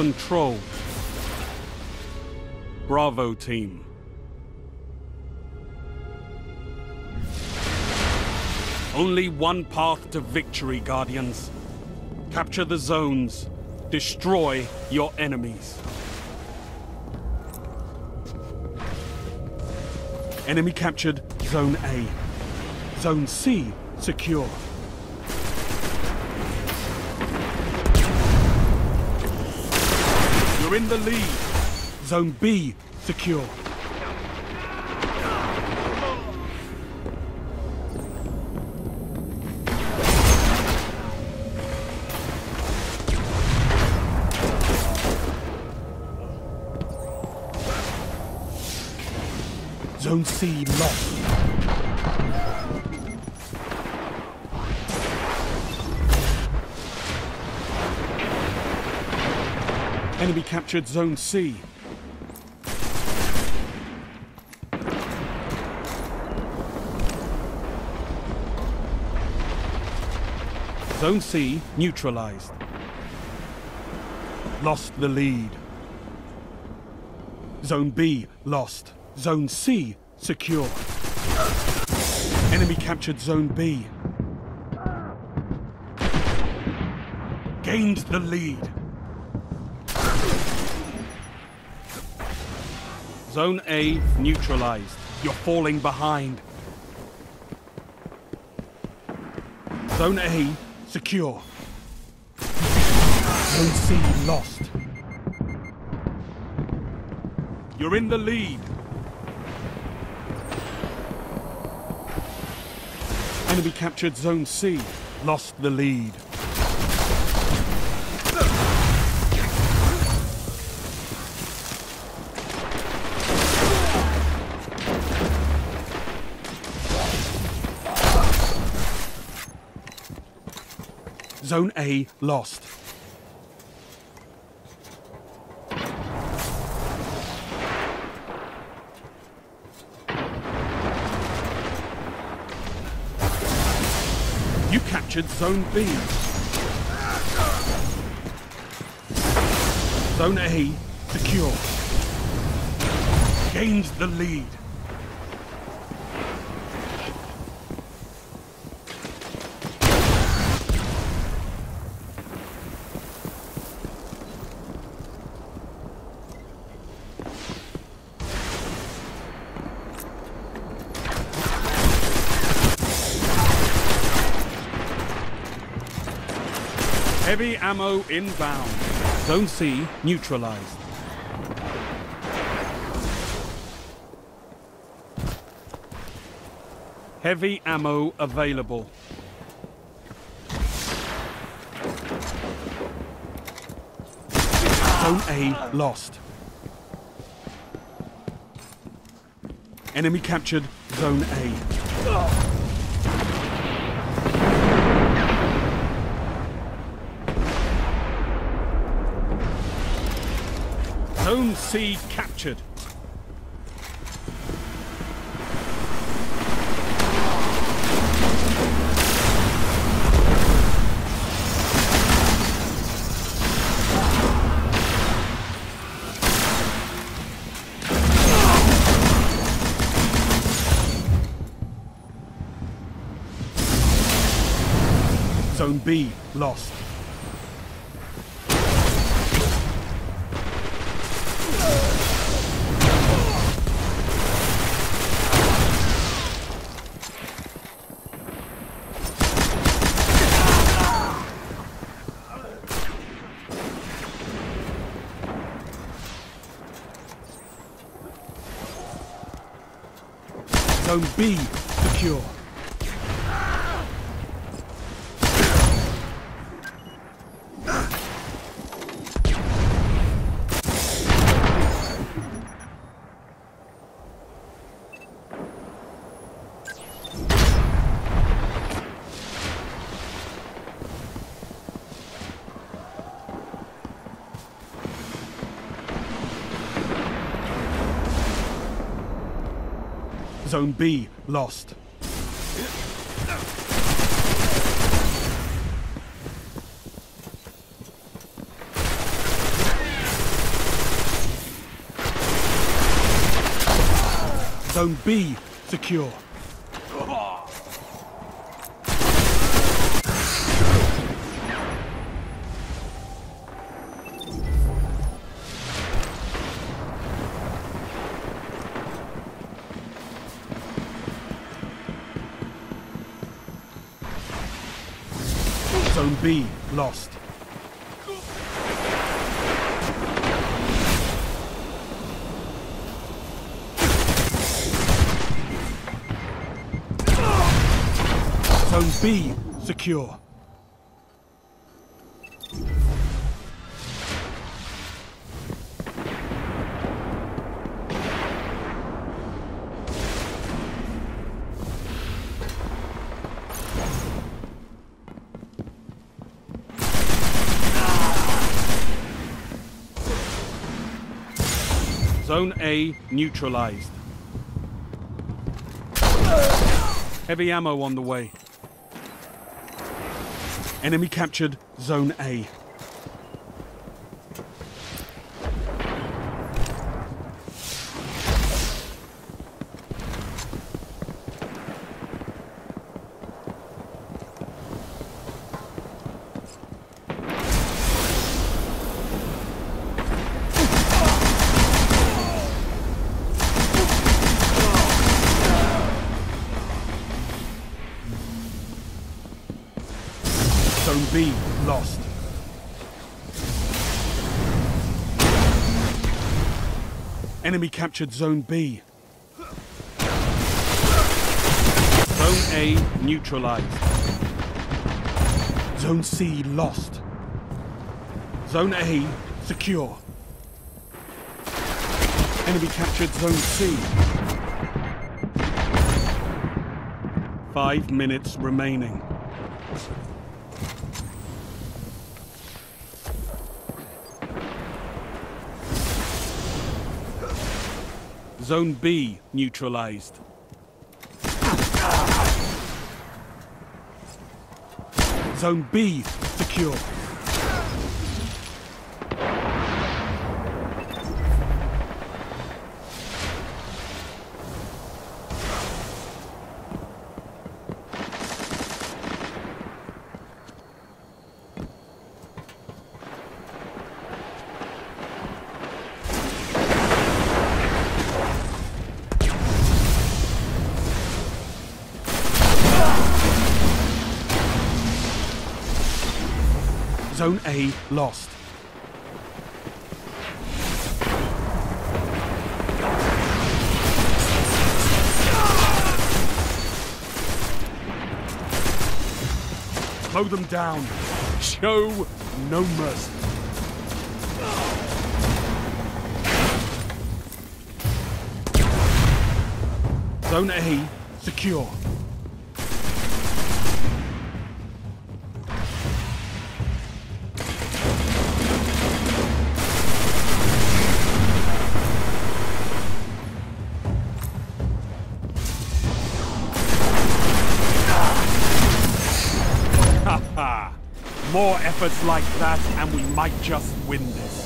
control. Bravo team. Only one path to victory, Guardians. Capture the zones. Destroy your enemies. Enemy captured Zone A. Zone C secure. You're in the lead. Zone B secure. Zone C lost. Enemy captured Zone C. Zone C neutralized. Lost the lead. Zone B lost. Zone C secure. Enemy captured Zone B. Gained the lead. Zone A neutralized. You're falling behind. Zone A secure. Zone C lost. You're in the lead. Enemy captured Zone C. Lost the lead. Zone A lost. You captured Zone B. Zone A secure. Gained the lead. Heavy ammo inbound. Zone C neutralized. Heavy ammo available. Zone A lost. Enemy captured Zone A. Zone C captured. Zone B lost. Zone B secure. Zone B lost. Zone B secure. Zone B lost. Zone B secure. Zone A neutralized. Heavy ammo on the way. Enemy captured Zone A. Zone B lost. Enemy captured Zone B. Zone A neutralized. Zone C lost. Zone A secure. Enemy captured Zone C. 5 minutes remaining. Zone B neutralized. Zone B secure. Zone A lost. Slow them down. Show no mercy. Zone A secure. More efforts like that, and we might just win this.